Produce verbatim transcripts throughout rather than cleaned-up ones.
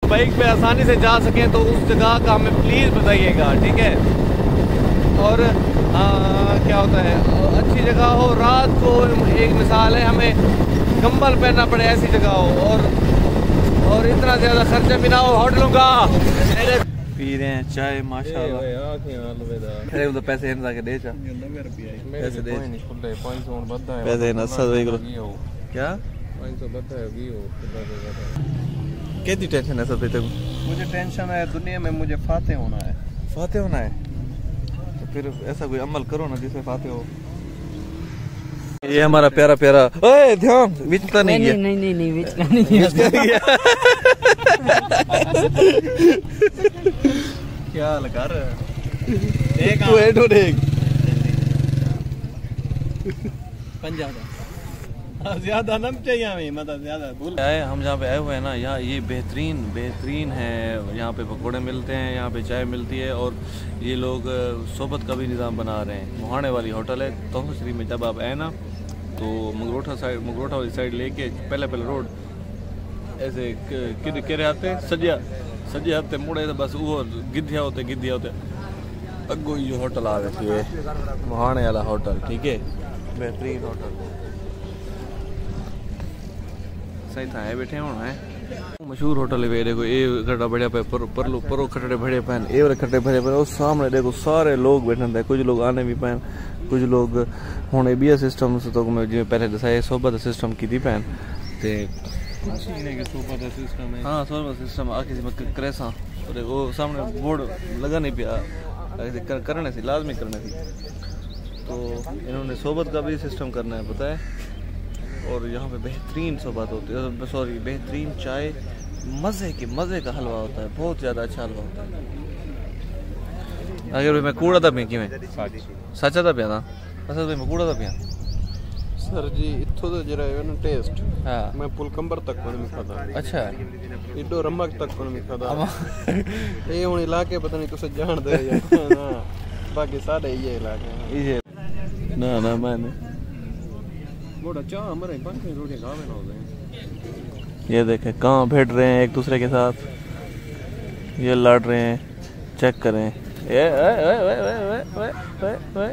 Bike पे आसानी से जा सकें तो उस जगह का हमें प्लीज़ बताइएगा, ठीक है। और आ, क्या होता है, अच्छी जगह हो, रात को एक मिसाल है हमें कंबल पहनना पड़े ऐसी जगह हो, और और इतना ज़्यादा खर्चा भी ना हो होटलों का। पी रहे हैं चाय माशाल्लाह। अरे वो तो पैसे इन जाके दे चा पैसे दे पैसे ना सब देख लो क्या पाँच सौ बता है भी हो कितनी टेंशन है सब तेरे को? मुझे टेंशन है दुनिया में, मुझे फाते होना है। फाते होना है तो फिर ऐसा कोई अमल करो ना जिससे फाते हो। ये हमारा प्यारा प्यारा ओए ध्यान विचता नहीं है। नहीं नहीं नहीं विचता नहीं है। क्या लगा रहा एक तू है तो देख पंजाब ज्यादा नम चाहिए हमें, मतलब ज्यादा भूल आए हम जहाँ पे आए हुए हैं ना, यहाँ ये बेहतरीन बेहतरीन है। यहाँ पे पकौड़े मिलते हैं, यहाँ पे चाय मिलती है, और ये लोग सोबत का भी निज़ाम बना रहे हैं। मुहाने वाली होटल है तोहफा शरीफ में। जब आप आए ना तो मंगरोठा साइड मंगरोठा वाली साइड लेके पहले पहले रोड ऐसे किधर केरे आते सजिया सजे आते मुड़े तो बस वो गिद्धिया होते गिद्धिया होते अगो ये होटल आ गए थे मुहाने वाला होटल, ठीक है, बेहतरीन होटल सही था है बैठे होना है। मशहूर होटल है देखो, ये खट्टा बढ़िया पे पर परलो परो खट्टे भरे पैन ए वाले खट्टे भरे पैन, और सामने देखो सारे लोग बैठे हैं, कुछ लोग आने भी पैन, कुछ लोग हुणे भी सिस्टम से तो मैं जिवें पहले दसाया सोबत सिस्टम की थी पैन ते सोबत सिस्टम है। हाँ सोबत सिस्टम आके मैं करेसा और वो सामने बोर्ड लगा नहीं पिया कर, करने से लाजमी करने थी, तो इन्होंने सोबत का भी सिस्टम करना है पता है। और यहाँ पे बेहतरीन सोबत होती है, सॉरी बेहतरीन चाय, मज़े के मज़े का हलवा होता है, बहुत ज़्यादा अच्छा हलवा होता है। अगर मैं कूड़ा था पिया कि मैं सच्चा था पिया था असल में मैं कूड़ा था पिया सर जी इत्थों तो जरा है ना टेस्ट। हाँ मैं पुलकंबर तक कोई नहीं खाता। अच्छा इडो रमक तक कोई नहीं खाता। ये हुन इलाके पता नहीं तुसे जान दे या ना, बाकी सारे ये इलाके ये ना ना मैंने मोड़ा चाह हमारे पास में रोटी गावे ना हो गए। ये देखें कहाँ बैठ रहे हैं एक दूसरे के साथ, ये लड़ रहे हैं, चेक करें ये ओए ओए ओए ओए ओए ओए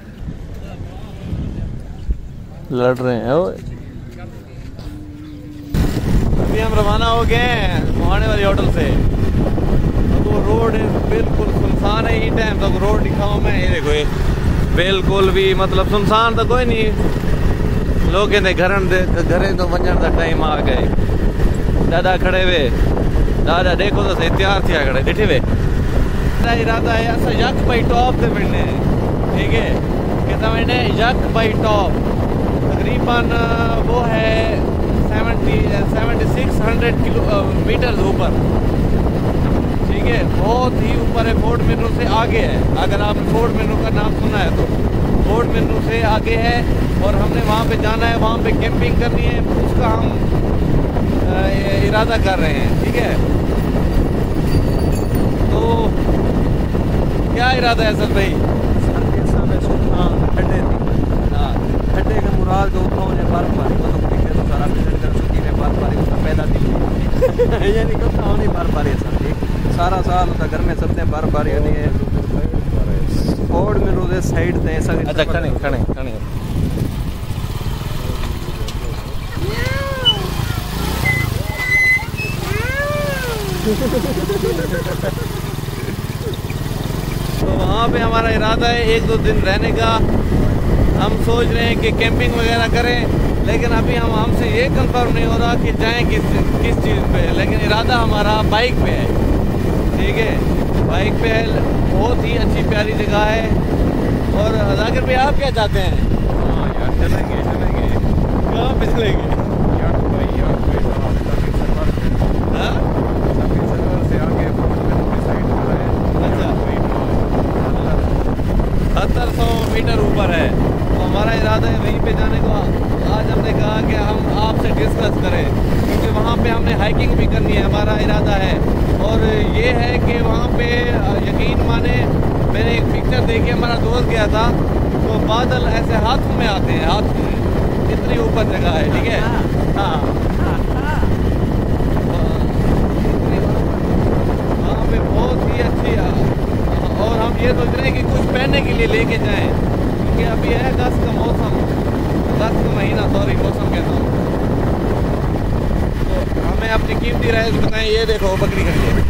लड़ रहे हैं ओए। अभी हम रवाना हो गए हैं मुहाने वाली होटल से, अब वो रोड बिल्कुल सुनसान है। ये टाइम तक रोड दिखाऊं मैं, ये देखो ये बिल्कुल भी मतलब सुनसान तो कोई नहीं। लोग कहते घर घरे तो वजन का टाइम आ गए, दादा खड़े वे दादा देखो तो सही तैयार थिया खड़े डिठे वे। मेरा इरादा है असा यक बाई टॉप से मिलने, ठीक है, कितना मैंने यक बाई टॉप तकरीबन वो है seventy seventy six hundred kilometre ऊपर, ठीक है, बहुत ही ऊपर है। फोर्ट मेनू से आगे है, अगर आपने फोर्ट मेनू का नाम सुना है तो फोर्ट मेनू से आगे है, और हमने वहाँ पे जाना है, वहाँ पे कैंपिंग करनी है, उसका हम इरादा कर रहे हैं, ठीक है। तो क्या इरादा है सर भाई? खड्डे हाँ खड्डे के मुराद के उतना उन्हें बर्फबारी को तो ठीक है, तो सारा विजिट कर चुकी है, बर्फबारी उसका पैदा थी यानी कि उसका होनी बर्फबारी सर ठीक सारा साल होता घर में सबने बर्फबारी होनी है। फोर्ट में रोजे साइड थे ऐसा। अच्छा खड़े खड़े खड़े तो वहाँ पे हमारा इरादा है एक दो दिन रहने का। हम सोच रहे हैं कि कैंपिंग वगैरह करें, लेकिन अभी हम हमसे ये कंफर्म नहीं हो रहा कि जाएं किस किस चीज़ पे, लेकिन इरादा हमारा बाइक पे है, ठीक है, बाइक पे है। बहुत ही अच्छी प्यारी जगह है। और जाकिर भाई आप क्या चाहते हैं? हाँ यार चलेंगे चलेंगे। कहाँ पे चलेंगे? यार भाई यार हाँ से आगे साइड पर है। अच्छा सत्तर सौ मीटर ऊपर है, तो हमारा इरादा है वहीं पे जाने को। आज हमने कहा कि हम आपसे डिस्कस करें, क्योंकि वहाँ पे हमने हाइकिंग भी करनी है, हमारा इरादा है। और ये है कि वहाँ पे यकीन माने मैंने एक पिक्चर देखी, हमारा दोस्त गया था, तो बादल ऐसे हाथों में आते हैं, हाथों में, इतनी ऊपर जगह है, ठीक है। हाँ ये सोच रहे हैं कि कुछ पहनने के लिए लेके जाएं, क्योंकि अभी है अगस्त का मौसम, अगस्त का महीना, सॉरी मौसम कहता हूँ। तो हमें अपनी कीमती राय बताएं। ये देखो बकरी खड़ी है,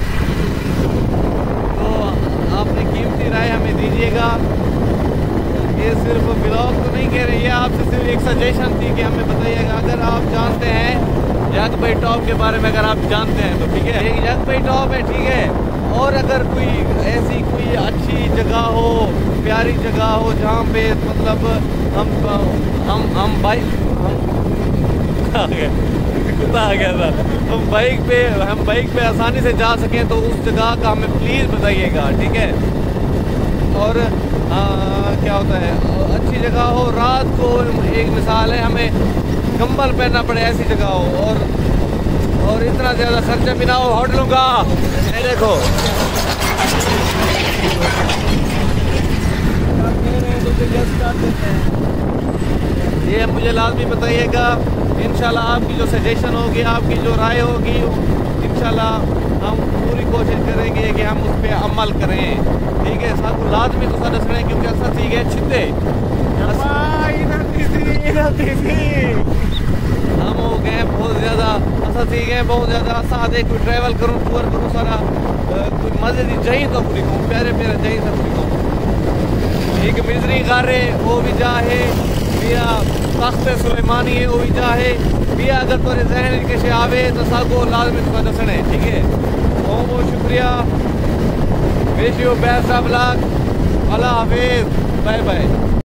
तो आपने कीमती राय हमें दीजिएगा। ये सिर्फ ब्लॉग तो नहीं कह रही है, आपसे सिर्फ एक सजेशन थी कि हमें बताइएगा अगर आप जानते हैं जग भाई टॉप के बारे में, अगर आप जानते हैं तो ठीक है, एक जग भाई टॉप है ठीक है। और अगर कोई ऐसी कोई अच्छी जगह हो, प्यारी जगह हो जहाँ पे मतलब हम हम हम बाइक हम आ गए कुत्ता आ गया था, हम बाइक पे हम बाइक पे आसानी से जा सकें तो उस जगह का हमें प्लीज़ बताइएगा, ठीक है। और आ, क्या होता है, अच्छी जगह हो, रात को एक मिसाल है हमें कंबल पहनना पड़े ऐसी जगह हो, और और इतना ज़्यादा खर्चा भी ना हो होटलों का। ये देखो ये मुझे लाजमी बताइएगा। इंशाल्लाह आपकी जो सजेशन होगी, आपकी जो राय होगी, इंशाल्लाह हम पूरी कोशिश करेंगे कि हम उस पर अमल करें, ठीक है। साथ लाजमी तो सर दसने क्योंकि असा ठीक है छिदे हम हो गए बहुत ज़्यादा, असा ठीक है बहुत ज़्यादा। असा दे कोई ट्रैवल करूँ टूर करूँ सारा कोई मज़े की जही तो पूरी कहूँ, प्यारे प्यारे जही तो पूरी कहूँ। एक मिजरी गारे वो भी जाहे बिया, तख्त सुलेमानी है वो भी जाहे बिया। अगर तुझे जहन के आवे तो सागो लाजमी तो दसने, ठीक है। बहुत बहुत शुक्रिया। Wish you best of luck. अल्लाह हाफिज़, बाय बाय।